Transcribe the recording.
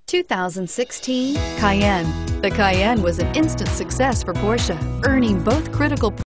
2016 Cayenne. The Cayenne was an instant success for Porsche, earning both critical